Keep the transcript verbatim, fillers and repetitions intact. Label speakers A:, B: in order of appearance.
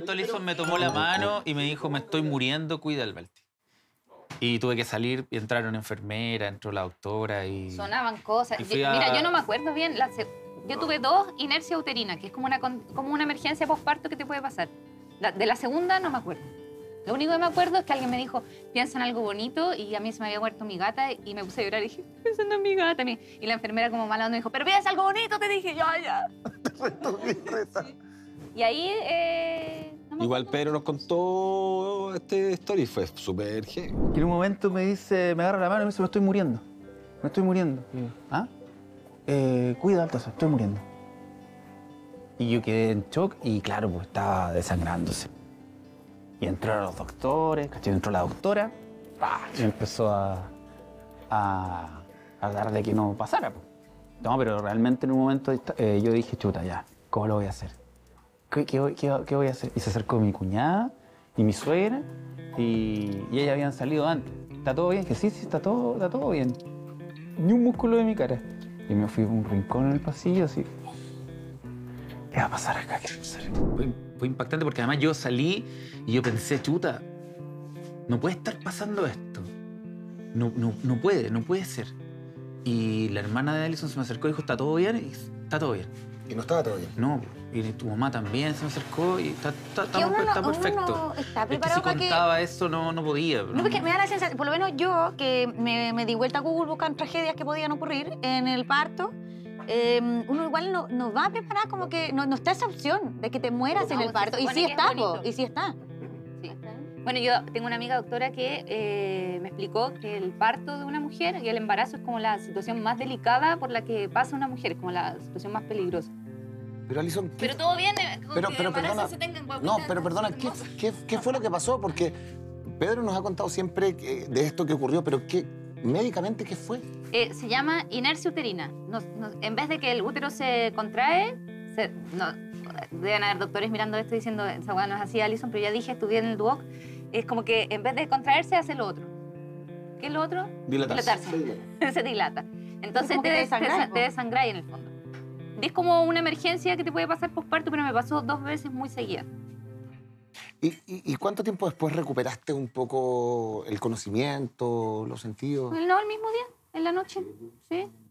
A: Alison me tomó la mano y me dijo, me estoy muriendo, cuida al Balti. Y tuve que salir y entraron una enfermera, entró la doctora y...
B: Sonaban cosas.
A: y fui a-
B: Mira, yo no me acuerdo bien. La se- Yo tuve dos inercia uterina, que es como una, con- como una emergencia postparto que te puede pasar. La- de la segunda no me acuerdo. Lo único que me acuerdo es que alguien me dijo, piensa en algo bonito, y a mí se me había muerto mi gata y me puse a llorar y dije, pensando en mi gata. Y la enfermera como mala onda me dijo, pero piensa algo bonito, te dije, ya, ya. Y ahí... Eh, no me
C: Igual
B: acuerdo.
C: Pedro nos contó este story, fue súper heavy.
D: Y en un momento me dice, me agarra la mano y me dice, me estoy muriendo. Me estoy muriendo. Y yo, ¿ah? Eh, cuida, Altaza, estoy muriendo. Y yo quedé en shock y claro, pues estaba desangrándose. Y entraron los doctores, ¿cachai? Entró la doctora ¡pah! Y empezó a, a, a dar de que no pasara. Pues. No, pero realmente en un momento eh, yo dije, chuta, ya, ¿cómo lo voy a hacer? ¿Qué, qué, voy- qué, qué voy a hacer? Y se acercó mi cuñada y mi suegra y, y ellas habían salido antes. ¿Está todo bien? Que sí, sí, está todo, está todo bien. Ni un músculo de mi cara. Y me fui a un rincón en el pasillo así. ¿Qué va a pasar acá? ¿Qué va a pasar?
A: Fue, fue impactante porque además yo salí y yo pensé, chuta, no puede estar pasando esto. No, no, no puede, no puede ser. Y la hermana de Alison se me acercó y dijo, ¿está todo bien? Y está todo bien.
E: Y no estaba todo bien.
A: No, y tu mamá también se me acercó y está, está, está,
B: Que uno no-
A: está
B: uno
A: perfecto.
B: no está
A: Es que
B: preparado
A: si
B: para que-
A: contaba eso no, no podía.
B: No, porque me da la sensación, por lo menos yo, que me, me di vuelta a Google buscando tragedias que podían ocurrir en el parto, eh, uno igual no, no va a preparar como que no, no está esa opción de que te mueras en
F: No,
B: el
F: se
B: parto. Y
F: supone
B: sí
F: que es
B: está, po,
F: bonito.
B: y sí está.
F: Sí. Bueno, yo tengo una amiga doctora que eh, me explicó que el parto de una mujer y el embarazo es como la situación más delicada por la que pasa una mujer, es como la situación más peligrosa.
E: Pero Alison, ¿qué-
F: Pero todo viene con
E: Pero-
F: que
E: pero
F: embarazo
E: perdona.
F: se tengan
E: No,
F: guaguitas
E: pero perdona, ¿qué,
F: hermosas.
E: qué, qué fue lo que pasó? Porque Pedro nos ha contado siempre que- de esto que ocurrió, pero ¿qué, médicamente qué fue?
F: Eh, se llama inercia uterina. No- no- en vez de que el útero se contrae, se- no, deben haber doctores mirando esto diciendo, esa hueá no es así, Alison, pero ya dije, estudié en el Duoc, es como que en vez de contraerse, hace lo otro. ¿Qué es lo otro?
C: Dilatarse.
F: Dilatarse. Se dilata. Entonces
B: como
F: te,
B: que te
F: des- te,
B: desangráis,
F: sa-
B: po.
F: te desangráis en el fondo. Es como una emergencia que te puede pasar posparto, pero me pasó dos veces muy seguidas.
E: ¿Y, y, y cuánto tiempo después recuperaste un poco el conocimiento, los sentidos?
F: No, el mismo día, en la noche, ¿sí?